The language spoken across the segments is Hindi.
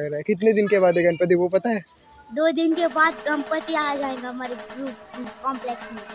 कितने दिन के बाद है गणपति वो पता है? 2 दिन के बाद गणपति आ जाएगा हमारे ग्रुप कॉम्प्लेक्स में।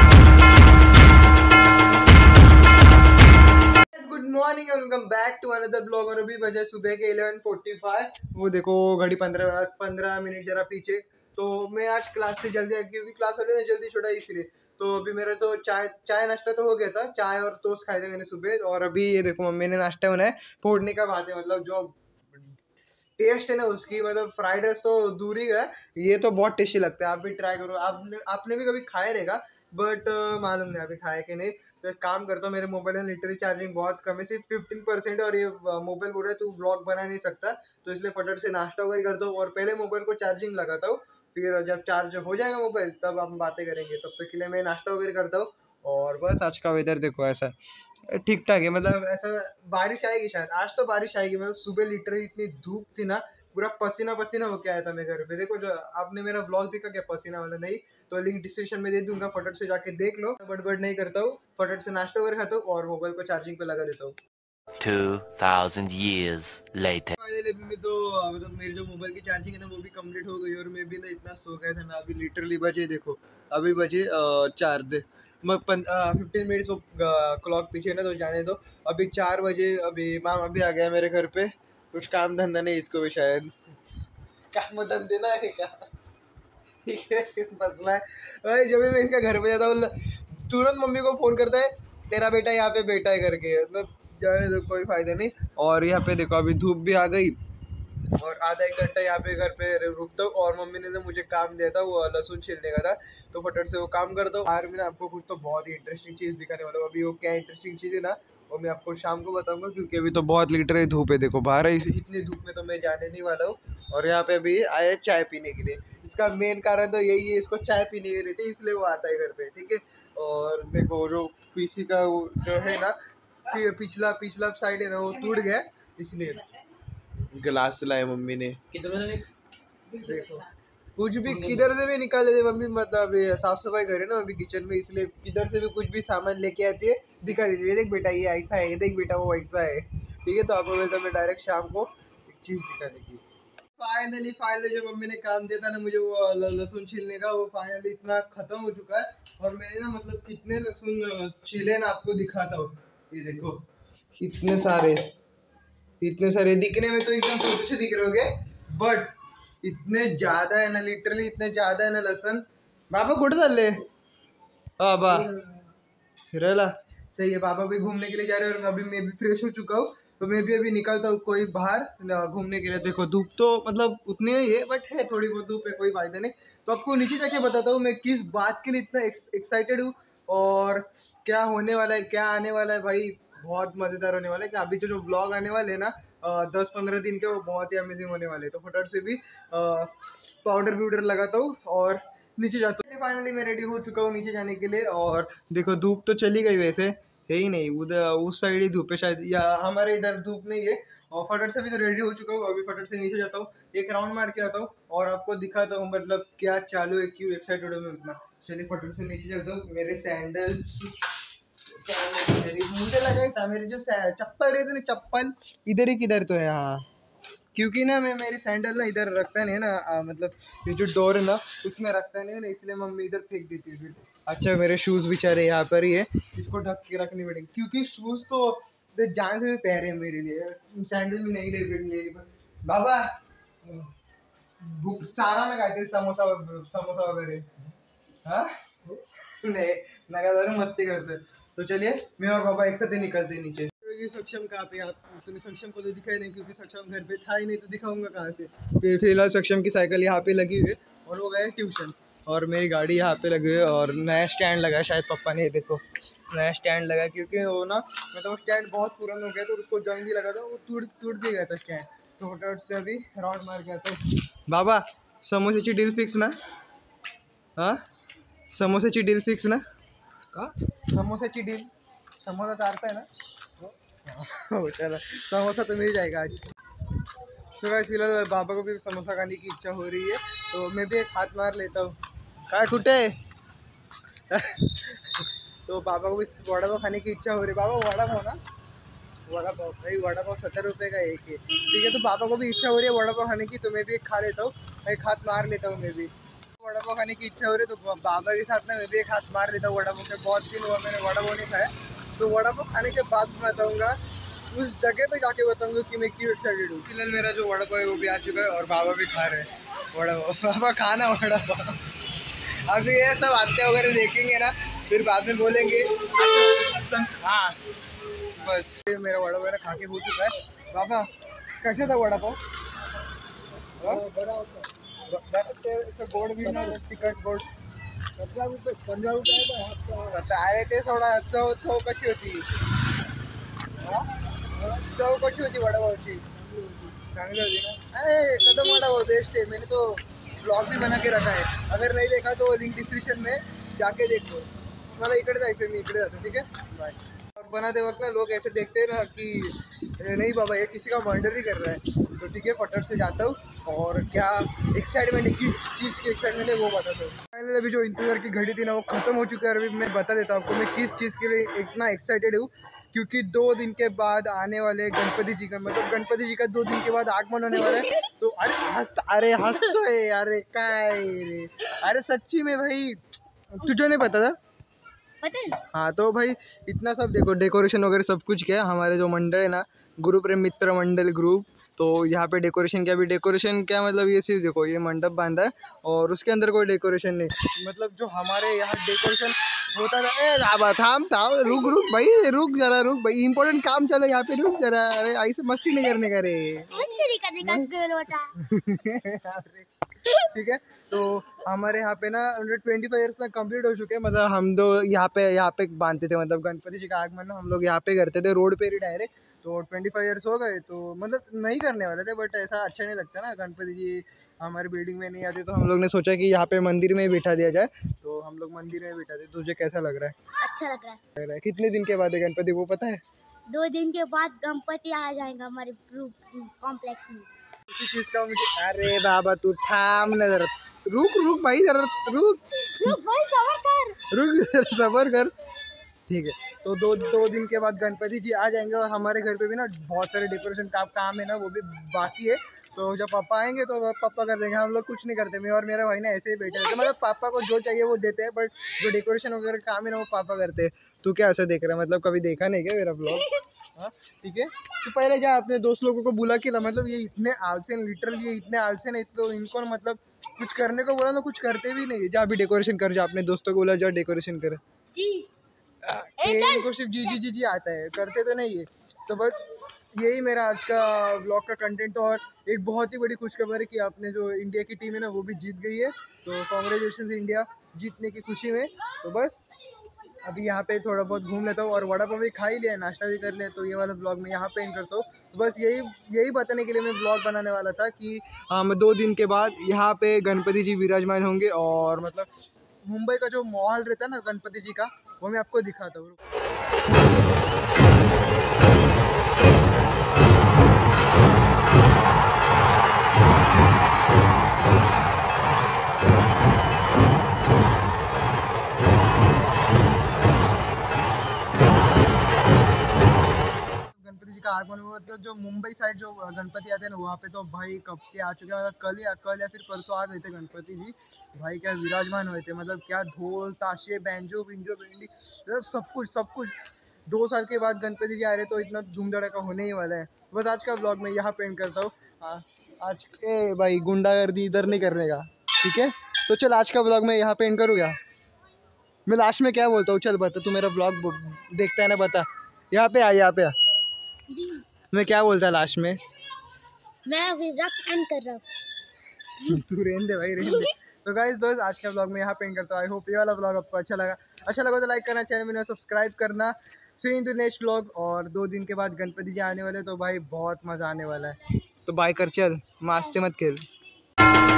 Good morning and welcome back to another blog. और अभी बजे सुबह के 11:45। वो देखो घड़ी 15 मिनट जरा पीछे। तो मैं आज क्लास से जल्दी क्योंकि क्लास वाले ने जल्दी छोड़ा इसलिए। तो अभी मेरा तो चाय नाश्ता तो हो गया था, चाय और टोस्ट खाए थे मैंने सुबह। और अभी ये देखो मम्मी ने नाश्ता बनाया, फोड़ने का बात है, मतलब जो टेस्ट है ना उसकी, मतलब फ्राइड राइस तो दूर ही है, ये तो बहुत टेस्टी लगता है। आप भी ट्राई करो, आपने भी कभी खाया रहेगा बट मालूम नहीं अभी खाया कि नहीं। तो एक काम करता हूँ, मेरे मोबाइल में लिटरली चार्जिंग बहुत कम है, सिर्फ 15%। और ये मोबाइल बोल रहा है तू ब्लॉग बना नहीं सकता, तो इसलिए फटाफट से नाश्ता वगैरह करता हूँ और पहले मोबाइल को चार्जिंग लगाता हूँ। फिर जब चार्ज हो जाएगा मोबाइल तब हम बातें करेंगे, तब तक के लिए मैं नाश्ता वगैरह करता हूँ। और बस आज का वेदर देखो ऐसा ठीक ठाक है, मतलब ऐसा बारिश आएगी शायद, आज तो बारिश आएगी। मतलब सुबह लिटरली इतनी धूप थी ना, पूरा पसीना पसीना होके आया था मैं घर पे। देखो जो आपने मेरा ब्लॉग देखा क्या पसीना वाला, नहीं तो लिंक डिस्क्रिप्शन में दे दूंगा, फटाफट से जाके देख लो। बट नहीं करता हूँ, फटाफट से नाश्ता वगैरह खाता हूँ और मोबाइल को चार्जिंग पे लगा देता हूँ। 2000 years later. मैं तो मतलब मेरी जो मोबाइल की चार्जिंग है ना वो भी कंप्लीट हो गई और मैं भी ना इतना सो गया था ना। अभी लिटरली बजे देखो, अभी बजे 4 दे 15 मिनट्स क्लॉक पीछे ना, तो जाने दो। अभी 4 बजे, अभी माम अभी आ गया मेरे घर पे। कुछ काम धंधा नहीं इसको भी शायद, काम धंधे ना है क्या मसला है भाई। जब भी मैं इसका घर पे जाता हूँ तुरंत मम्मी को फोन करता है, तेरा बेटा यहाँ पे बैठा है करके। मतलब जाने दो, कोई फायदा नहीं। और यहाँ पे देखो अभी धूप भी आ गई और आधा एक घंटा यहाँ पे घर पे रुकता हूँ। और मम्मी ने तो मुझे काम दिया था, वो लहसुन छीलने का था, तो फटाफट से वो काम करता हूँ। आज मैं आपको कुछ तो बहुत ही इंटरेस्टिंग चीज़ दिखाने वाला हूँ। अभी वो क्या इंटरेस्टिंग चीज़ है ना, वो मैं आपको शाम को बताऊंगा, क्योंकि अभी तो बहुत लीटर धूप है। देखो बाहर इतनी धूप में तो मैं जाने नहीं वाला हूँ। और यहाँ पे अभी आया चाय पीने के लिए, इसका मेन कारण तो यही है, इसको चाय पीने के लिए थे इसलिए वो आता है घर पे, ठीक है। और देखो जो पीसी का जो है ना, पिछला साइड है ना वो टूट गया, इसलिए गिलास लाए मम्मी ने। देखो कुछ भी किधर से भी निकाल लेते मम्मी, मतलब साफ सफाई करे ना अभी किचन में, इसलिए किधर से भी कुछ भी सामान लेके आती है, दिखा देती है, देख बेटा ये ऐसा है, देख बेटा वो ऐसा है, ठीक है। तो आपको बोलता मैं डायरेक्ट शाम को एक चीज दिखाने की। फाइनली जो मम्मी ने काम दिया था ना मुझे, वो लहसुन छीलने का, वो फाइनली इतना खत्म हो चुका है। और मैंने ना मतलब कितने लहसुन छीले ना आपको दिखाता हूँ। ये देखो इतने सारे दिखने में तो एकदम छोटे से दिख रहे होंगे, बट इतने ज्यादा है ना, लिटरली इतने ज्यादा है ना लहसुन। बाबा कुठे चालले? बाबा फिरायला, सही है। पापा भी घूमने के लिए जा रहे हैं और अभी मैं भी फ्रेश हो चुका हूँ, तो मैं भी अभी निकलता हूँ कोई बाहर घूमने के लिए। देखो धूप तो मतलब उतनी ही है, बट है थोड़ी बहुत धूप है, कोई फायदा नहीं। तो आपको नीचे जाके बताता हूँ मैं किस बात के लिए इतना एक्साइटेड हूँ और क्या होने वाला है, क्या आने वाला है। भाई बहुत मजेदार होने वाला है कि अभी जो ब्लॉग आने वाले हैं ना 10-15 दिन के, वो बहुत ही अमेजिंग होने वाले हैं। तो फटाफट से भी पाउडर लगाता हूँ और नीचे जाता हूँ। फाइनली मैं रेडी हो चुका हूँ नीचे जाने के लिए। और देखो धूप तो चली गई, वैसे है ही नहीं, उधर उस साइड ही धूप है शायद, या हमारे इधर धूप नहीं है। और फटाफट से भी तो रेडी हो चुका हूँ, अभी फटाफट से नीचे जाता हूँ, एक राउंड मार के आता हूँ और आपको दिखाता हूँ मतलब क्या चालू है, क्यों एक्साइटेड हूँ मैं उतना। चलिए फटाफट से नीचे जाता हूँ। मेरे सैंडल्स मुझे लगा था मेरी जो चप्पल रहती ना, चप्पल इधर ही किधर तो है, हाँ। क्योंकि ना मैं मेरी सैंडल ना इधर रखता नहीं है ना, मतलब ये जो डोर है ना उसमें रखता नहीं है ना, इसलिए मम्मी इधर फेंक देती है फिर। अच्छा मेरे शूज़ बेचारे यहाँ पर ही है, इसको ढक के रखनी पड़ेगी, क्योंकि शूज़ तो जान से भी पहरे हैं मेरे लिए, सैंडल भी नहीं ले बाबा। भूख चारा ना खाते समोसा वगैरह, हाँ नहीं लगा जरूर मस्ती करते। तो चलिए मैं और पापा एक साथ ही निकलते हैं नीचे। ये सक्षम कहाँ पे, आप सक्षम को तो दिखाई नहीं, क्योंकि सक्षम घर पे था ही नहीं, तो दिखाऊंगा कहाँ से। फिलहाल सक्षम की साइकिल यहाँ पे लगी हुई है और वो गए ट्यूशन, और मेरी गाड़ी यहाँ पे लगी हुई है और नया स्टैंड लगा है शायद पापा ने, देखो नया स्टैंड लगा, क्योंकि वो ना मतलब स्टैंड बहुत पुराना हो गया तो उसको जंग भी लगा था, वो टूट भी गया था स्टैंड। तो फटाफट से अभी राउंड मार के आता हूँ। बाबा समोसेची डील फिक्स ना? हाँ समोसेची डील फिक्स ना? का समोसेची डील, समोसा चारता है ना हो चलो समोसा तो मिल जाएगा आज। तो गाइस फिलहाल बाबा को भी समोसा खाने की इच्छा हो रही है, तो मैं भी एक हाथ मार लेता हूँ। काय कुटे तो बाबा को भी वड़ा पाव खाने की इच्छा हो रही है। बाबा वड़ा पाव ना, वड़ा पाव भाई, वड़ा पाव 70 रुपये का एक है। ठीक है, तो पापा को भी इच्छा हो रही है वड़ा पाव खाने की, तो मैं भी एक खा लेता हूँ, एक हाथ मार लेता हूँ मैं भी। वड़ा पाव खाने की इच्छा हो रही है तो बाबा के साथ ना मैं भी एक हाथ मार लेता हूँ वड़ा पाव के। बहुत दिन हुआ मैंने वड़ा पाव नहीं खाया, तो वड़ा पाव खाने के बाद मैं बताऊँगा, उस जगह पे जाके बताऊँगा कि मैं क्यों एक्साइटेड हूँ। फिलहाल मेरा जो वड़ा पाव है वो भी आ चुका है और बाबा भी खा रहे हैं वड़ा पाव। बाबा खाना वड़ा पाव। अभी ये सब आते वगैरह देखेंगे ना, फिर बाद में बोलेंगे हाँ। बस मेरा वड़ा पाव खा के हो चुका है। बाबा कैसा था वड़ा पाव? बड़ा होता है गोड भी ना, तिखट गोड। 15 रुपये अरे ते थोडा चव चव कशी होती? चव कशी होती वडापावची? चांगली होती ना? अरे कदम वडापाव बेस्ट है, मैंने तो ब्लॉग भी बना के रखा है, अगर नहीं देखा तो लिंक डिस्क्रिप्शन में जाके देख लो। मला इकडे जायचं, मी इकडे जातो, ठीक है बाय। और बनाते वक्त ना लोग ऐसे देखते हैं ना कि नहीं बाबा ये किसी का मर्डर ही कर रहा है, तो ठीक है फटक से जाता हूँ और क्या एक्साइटमेंट है, किस चीज़ की एक्साइटमेंट है वो बताता हूँ। फाइनली अभी जो इंतज़ार की घड़ी थी ना वो ख़त्म हो चुका है। अभी मैं बता देता हूँ आपको मैं किस चीज़ के लिए इतना एक्साइटेड हूँ, क्योंकि 2 दिन के बाद आने वाले गणपति जी का, मतलब गणपति जी का 2 दिन के बाद आगमन होने वाला है। तो अरे हंस तो है यार, काय रे, अरे सच्ची में भाई तुझे नहीं पता था? हाँ तो भाई इतना सब देखो डेकोरेशन वगैरह सब कुछ किया हमारे जो मंडल है ना, गुरु प्रेम मित्र मंडल ग्रुप। तो यहाँ पे डेकोरेशन क्या, भी डेकोरेशन क्या मतलब ये सिर्फ देखो ये मंडप बांधा है और उसके अंदर कोई डेकोरेशन नहीं, मतलब जो हमारे यहाँ डेकोरेशन होता था। ए बाबा थाम थाम, रुक रुक भाई, रुक जरा, रुक भाई, इंपॉर्टेंट काम चलो यहाँ पे, रुक जरा। अरे ऐसे मस्ती नहीं करने का रे। ठीक है, तो हमारे यहाँ पे ना 25 ईयर्स ना कंप्लीट हो चुके हैं, मतलब हम दो यहाँ पे बांधते थे, मतलब गणपति जी का आगमन ना हम लोग यहाँ पे करते थे, रोड पे ही डायरेक्ट। तो 25 ईयर्स हो गए, तो मतलब नहीं करने वाले थे, बट ऐसा अच्छा नहीं लगता ना, गणपति जी हमारी बिल्डिंग में नहीं आते, तो हम लोग ने सोचा कि यहाँ पे मंदिर में ही बिठा दिया जाए, तो हम लोग मंदिर में बिठा दिए। तुझे कैसा लग रहा है? अच्छा लग रहा है। कितने दिन के बाद है गणपति वो पता है? 2 दिन के बाद गणपति आ जाएगा हमारे कॉम्प्लेक्स में। उसी चीज का मुझे, अरे बाबा तू थाम ना जरा, रुक रुक भाई जरा, रुक भाई सबर कर। रुक जरा सबर कर। ठीक है, तो दो दिन के बाद गणपति जी आ जाएंगे और हमारे घर पे भी ना बहुत सारे डेकोरेशन का काम है ना, वो भी बाकी है। तो जब पापा आएंगे तो पापा कर देंगे, हम लोग कुछ नहीं करते। मैं और मेरा भाई ना ऐसे ही बैठे रहते, मतलब पापा को जो चाहिए वो देते हैं, बट जो डेकोरेशन वगैरह काम है ना वो पापा करते हैं। तू क्या ऐसा देख रहा है, मतलब कभी देखा नहीं क्या मेरा ब्लॉग? हाँ ठीक है, तो पहले जा अपने दोस्त लोगों को बुला के ला, मतलब ये इतने आलसी हैं, लिटरली ये इतने आलसी हैं, तो इनको मतलब कुछ करने को बोला ना कुछ करते भी नहीं। जा अभी डेकोरेशन कर, जा अपने दोस्तों को बोला जा डेकोरेशन कर। जी इनको सिर्फ जी जी जी जी आता है, करते तो नहीं है। तो बस यही मेरा आज का ब्लॉग का कंटेंट था। और एक बहुत ही बड़ी खुशखबर है कि आपने जो इंडिया की टीम है ना वो भी जीत गई है, तो कॉन्ग्रेचुलेशन इंडिया जीतने की खुशी में। तो बस अभी यहाँ पे थोड़ा बहुत घूम लेता हूँ और वड़ा पाव भी खा ही लिया, नाश्ता भी कर लिया, तो ये वाला ब्लॉग मैं यहाँ पे एंड करता हूँ। तो बस यही बताने के लिए मैं ब्लॉग बनाने वाला था कि हम 2 दिन के बाद यहाँ पे गणपति जी विराजमान होंगे, और मतलब मुंबई का जो माहौल रहता है ना गणपति जी का, वो मैं आपको दिखाता हूँ। गणपति जी का आगमन हुआ, तो जो मुंबई साइड जो गणपति आते हैं ना वहाँ पे तो भाई कब के आ चुके हैं, कल या फिर परसों आ गए थे गणपति जी। भाई क्या विराजमान हुए थे, मतलब क्या ढोल ताशे बैंजो बिंजो बेंडी, मतलब सब कुछ 2 साल के बाद गणपति जी आ रहे, तो इतना धूम धड़ाका होने ही वाला है। बस आज का ब्लॉग मैं यहाँ पे एंड करता हूँ। आज के भाई गुंडागर्दी इधर नहीं करने का, ठीक है? तो चल आज का ब्लॉग मैं यहाँ पे एंड करूँगा। मैं लास्ट में क्या बोलता हूँ, चल बता, तू मेरा ब्लॉग देखता है ना, बता। यहाँ पे आ मैं क्या बोलता लास्ट में? मैं अभी रक्त एंड कर रहा हूँ। तू रहने दे भाई, रहने दे। तो गाइस बस आज का ब्लॉग मैं यहाँ पे एंड करता हूँ। आई होप ये वाला ब्लॉग आपको अच्छा लगा तो लाइक करना, चैनल में सब्सक्राइब करना। See in the next blog. और 2 दिन के बाद गणपति जी आने वाले, तो भाई बहुत मज़ा आने वाला है। तो बाय कर, चल मास्क से मत खेल।